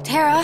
Terra?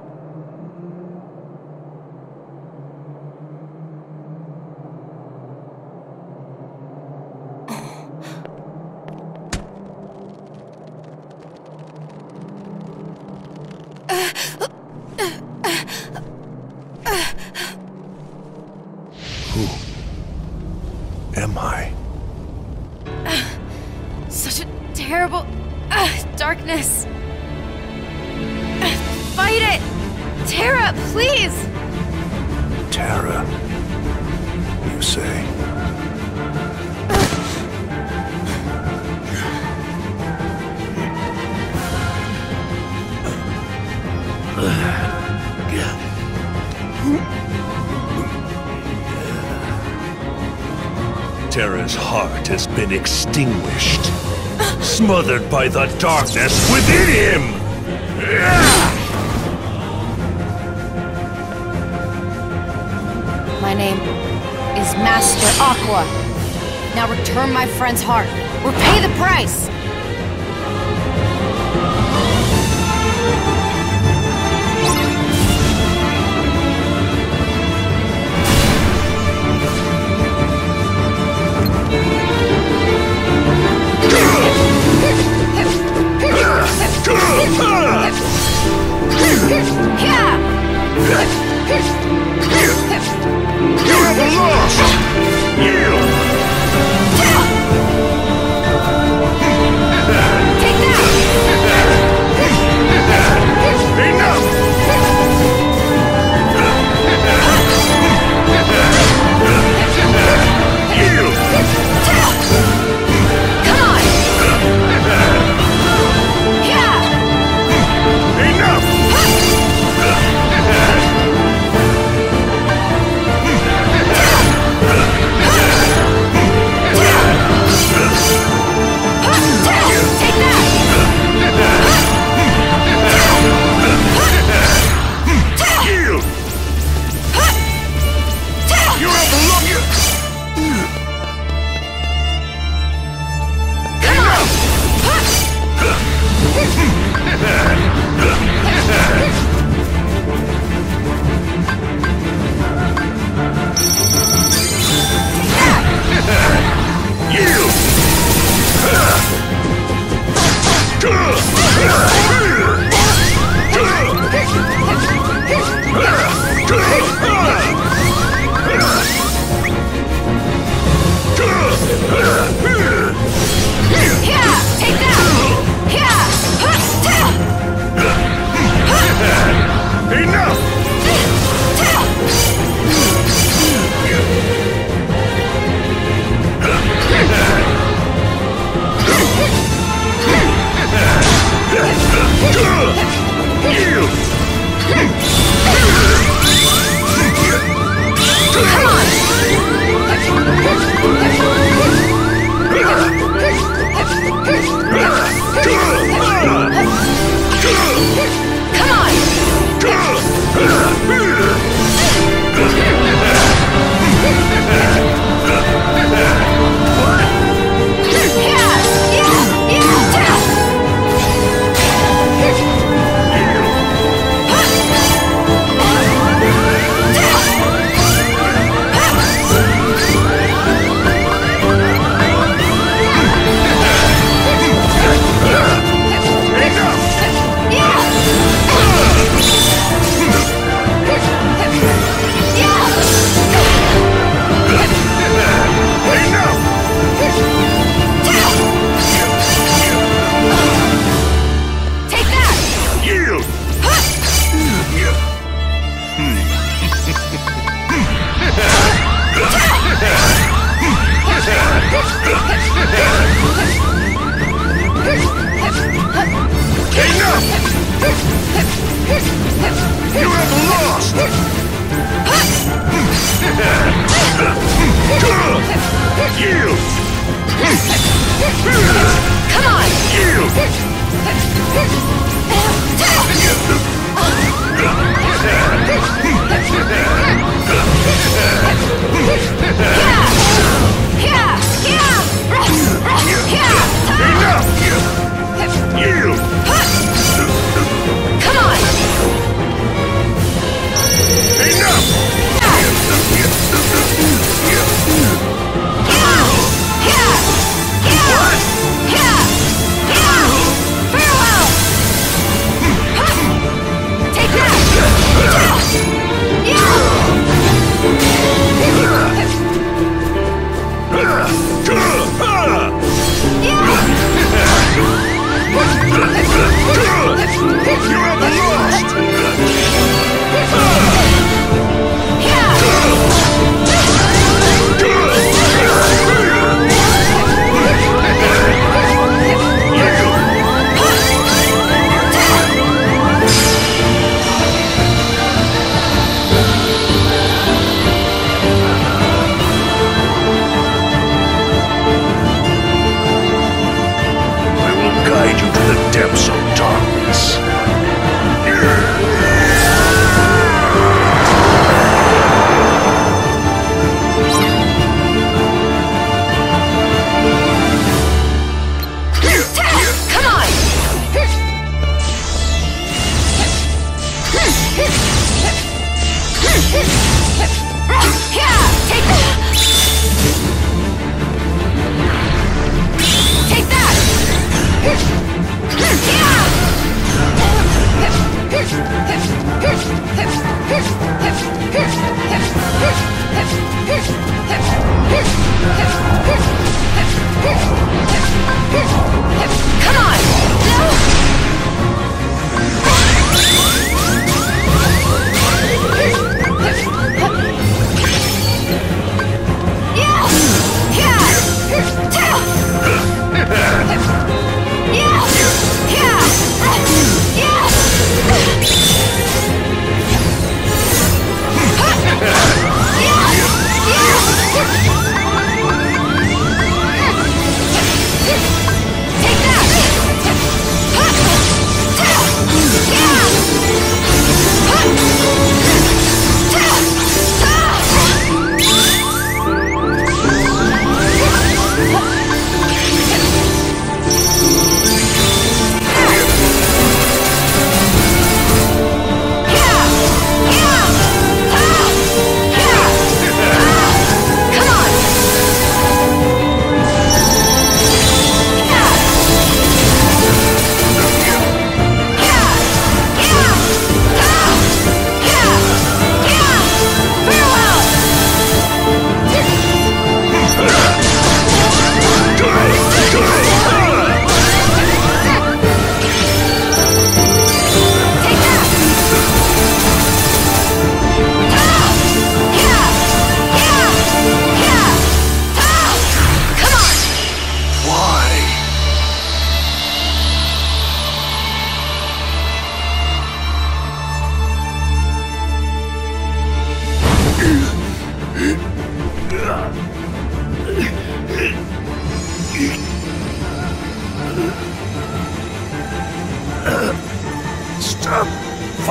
Who am I? Such a terrible darkness. Fight it! Terra, please! Terra, you say? Terra's heart has been extinguished, smothered by the darkness within him! My name is Master Aqua. Now return my friend's heart, or pay the price! You have lost! Yield!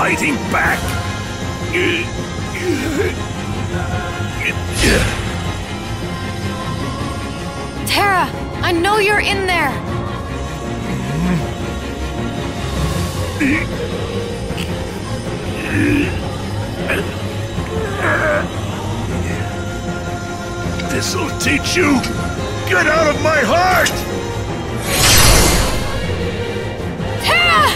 fighting back? Terra, I know you're in there! This'll teach you! Get out of my heart! Terra!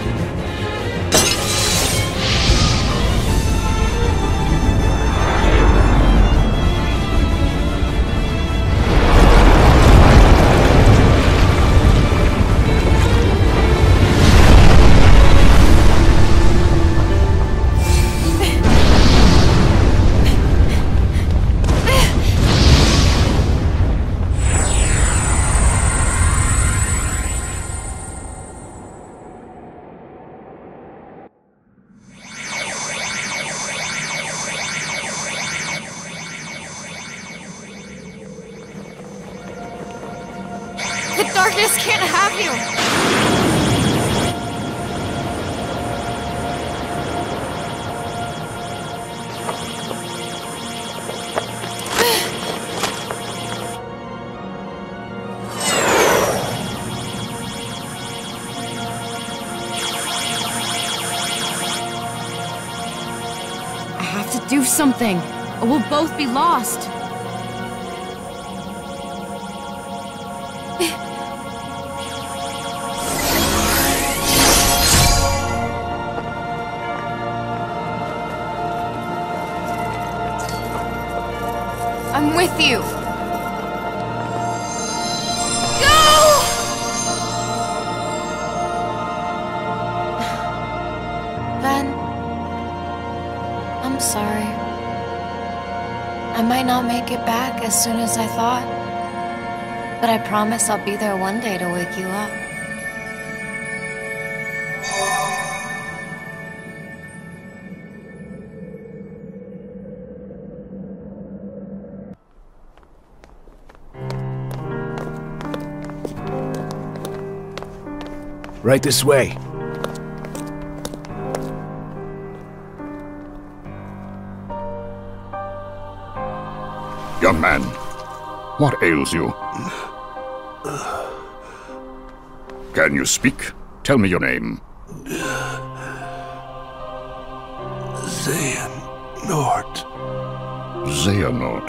The darkness can't have you! I have to do something, or we'll both be lost. I'm with you. Go! Ben, I'm sorry. I might not make it back as soon as I thought, but I promise I'll be there one day to wake you up. Right this way. Young man, what ails you? Can you speak? Tell me your name. Xehanort. Xehanort.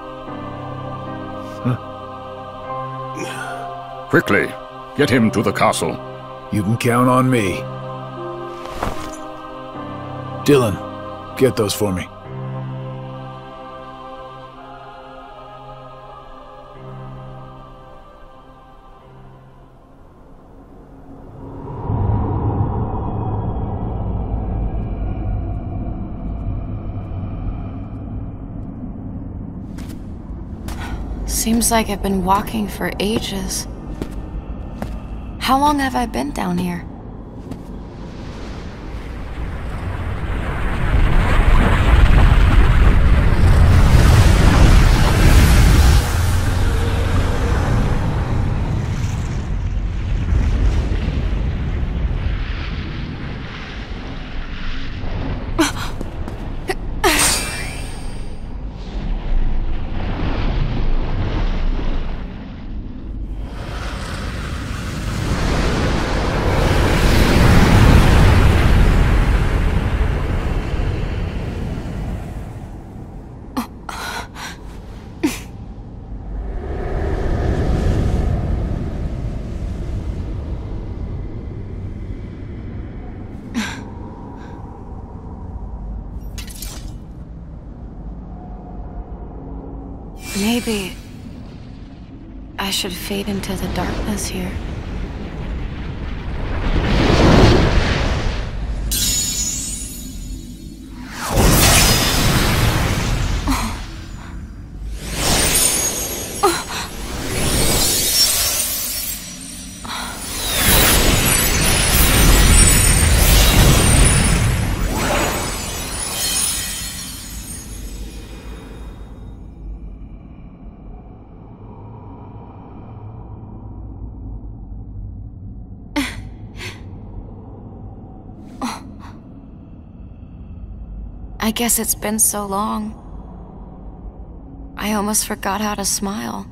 Quickly, get him to the castle. You can count on me. Dylan, get those for me. Seems like I've been walking for ages. How long have I been down here? Maybe I should fade into the darkness here. I guess it's been so long. I almost forgot how to smile.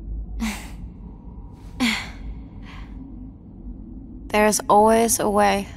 There's always a way.